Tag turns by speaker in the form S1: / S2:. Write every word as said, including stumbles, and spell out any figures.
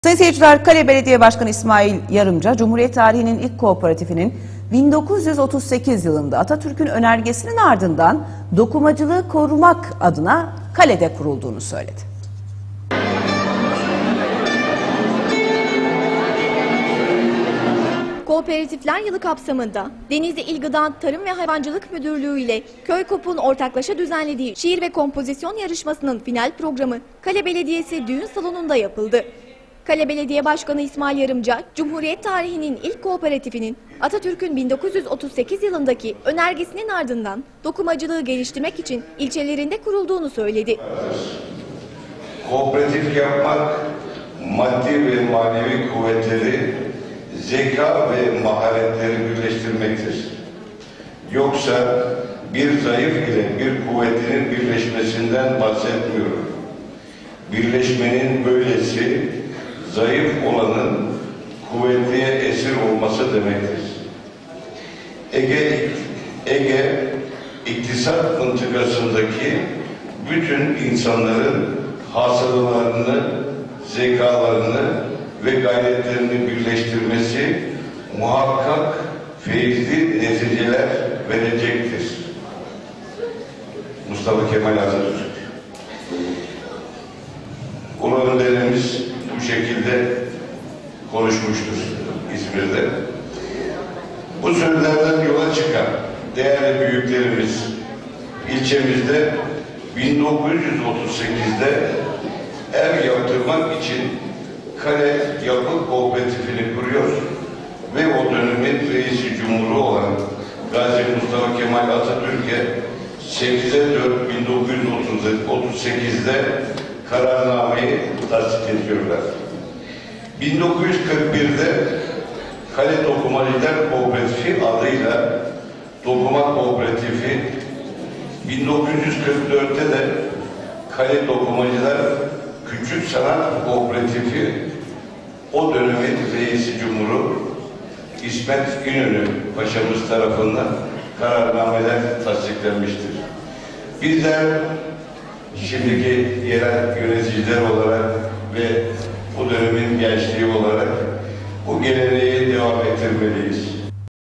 S1: Sayın seyirciler, Kale Belediye Başkanı İsmail Yarımca, Cumhuriyet tarihinin ilk kooperatifinin bin dokuz yüz otuz sekiz yılında Atatürk'ün önergesinin ardından dokumacılığı korumak adına Kale'de kurulduğunu söyledi.
S2: Kooperatifler Yılı kapsamında Denizli İl Gıda Tarım ve Hayvancılık Müdürlüğü ile Köykop'un ortaklaşa düzenlediği şiir ve kompozisyon yarışmasının final programı Kale Belediyesi Düğün Salonu'nda yapıldı. Kale Belediye Başkanı İsmail Yarımca, Cumhuriyet tarihinin ilk kooperatifinin Atatürk'ün bin dokuz yüz otuz sekiz yılındaki önergesinin ardından dokumacılığı geliştirmek için ilçelerinde kurulduğunu söyledi.
S3: Kooperatif yapmak, maddi ve manevi kuvvetleri, zeka ve maharetleri birleştirmektir. Yoksa bir zayıf ile bir kuvvetinin birleşmesinden bahsetmiyorum. Birleşmenin böylesi, zayıf olanın kuvvetliye esir olması demektir. Ege, Ege iktisat mıntıkasındaki bütün insanların hasılalarını, zekalarını ve gayretlerini birleştirmesi muhakkak feyizli neticeler verecektir. Mustafa Kemal Atatürk. Ulu önderimiz bu şekilde konuşmuştur İzmir'de. Bu sözlerden yola çıkan değerli büyüklerimiz ilçemizde bin dokuz yüz otuz sekizde ev yaptırmak için Kale Yapı Kooperatifini kuruyor ve o dönemin reisi cumhuru olan Gazi Mustafa Kemal Atatürk'e sekize dört bin dokuz yüz otuz sekizde kararnameyi tasdik ediyorlar. bin dokuz yüz kırk birde Kale Dokumacılar Kooperatifi adıyla Dokuma Kooperatifi, bin dokuz yüz kırk dörtte de Kale Dokumacılar Küçük Sanat Kooperatifi o dönemin reisi cumhuru İsmet İnönü Paşamız tarafından kararnameler tasdiklenmiştir. Bizler şimdiki yerel yöneticiler olarak ve bu dönemin gençliği olarak bu geleneği devam ettirmeliyiz.